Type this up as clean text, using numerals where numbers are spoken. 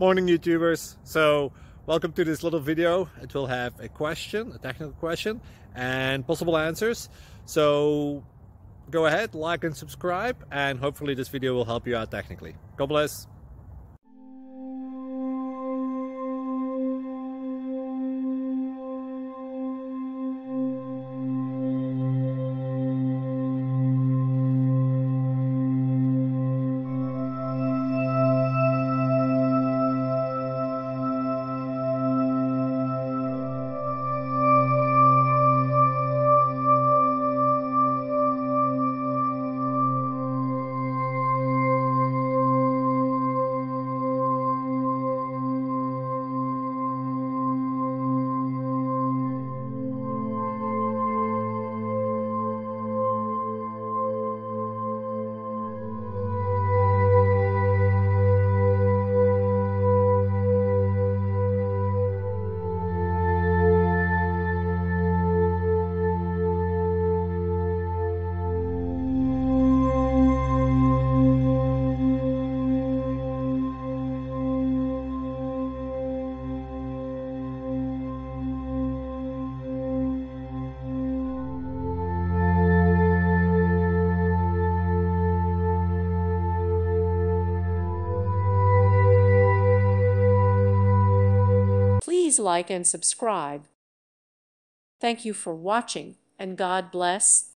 Morning YouTubers. So welcome to this little video. It will have a question, a technical question, and possible answers. So go ahead, like and subscribe, and hopefully this video will help you out technically. God bless. Please like and subscribe. Thank you for watching, and God bless.